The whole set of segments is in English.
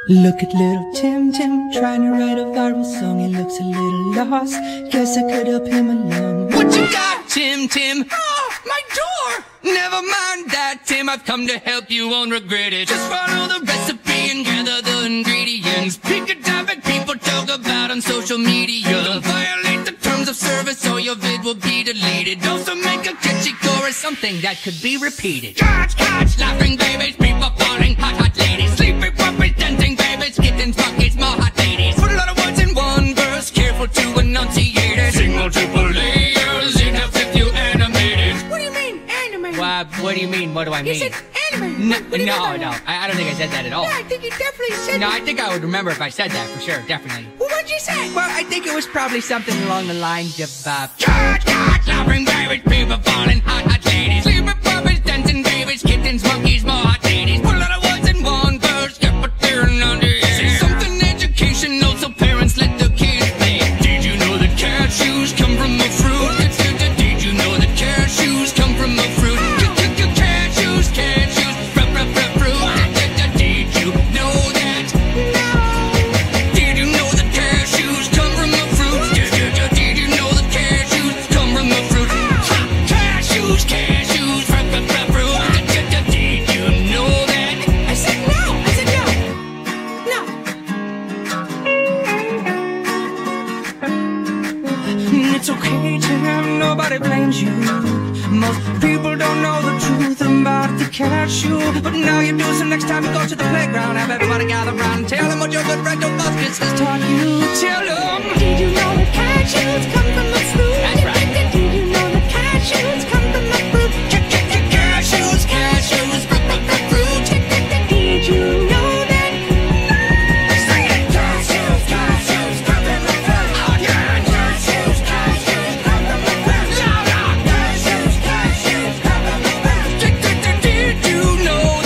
Look at little Tim Tim trying to write a viral song. He looks a little lost. Guess I could help him along. What you got, Tim Tim? Oh, my door! Never mind that, Tim. I've come to help you, won't regret it. Just follow the recipe and gather the ingredients. Pick a topic people talk about on social media. Don't violate the terms of service or your vid will be deleted. Also make a catchy chorus, something that could be repeated. Catch, catch, laughing babies, people falling, hot, hot ladies. Sleepy puppies, dancing babies, kittens, monkeys, more hot ladies. Put a lot of words in one verse, careful to enunciate it. Sing multiple layers, enough if you animate it. What do you mean, animated? What do you mean? What do I mean? You said animated. No, What do you mean by that? I don't think I said that at all. Yeah, I think you definitely said No, that. I think I would remember if I said that for sure, definitely. Well, what'd you say? Well, I think it was probably something along the lines of, catch, catch, laughing babies, people falling, hot, hot ladies. Sleepy puppies, dancing babies, kittens, monkeys, more hot ladies. Put a lot of words in one verse, get what they're under. Say something educational so parents let the kids play. Did you know that cashews come from a fruit? Did you know that cashews come from a fruit? Cashews, fruit. Did you know that? Did you know that cashews come from a fruit? Did you know that cashews come from a fruit? Cashews, fruit. Did you know that? I said no. I said no. It's okay, Tim, nobody blames you. Most people don't know the truth about the cashew, but now you do, so next time you go to the playground, have everybody gather round and tell them what your good friend Tobuscus has taught you. Tell them. Did you know that cashews come from the fruit? That's right. Did you know that cashews come from the fruit? Cashews, fruit. Did you know that? Sing it. Cashews, come from the fruit. Oh, yeah. Cashews, come from the fruit. Louder. Cashews, come from the fruit. Did you know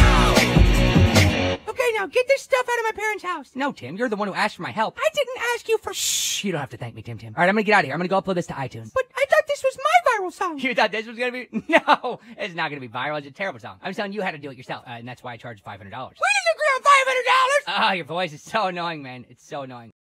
that? Okay, now get this stuff out of my parents' house. No, Tim, you're the one who asked for my help. I didn't ask you for Shh, you don't have to thank me, Tim. All right, I'm gonna get out of here. I'm gonna go upload this to iTunes. But I thought this was my viral song. You thought this was gonna be? No, it's not gonna be viral. It's a terrible song. I'm telling you how to do it yourself, and that's why I charged $500. Where did you agree on $500? Oh, your voice is so annoying, man. It's so annoying.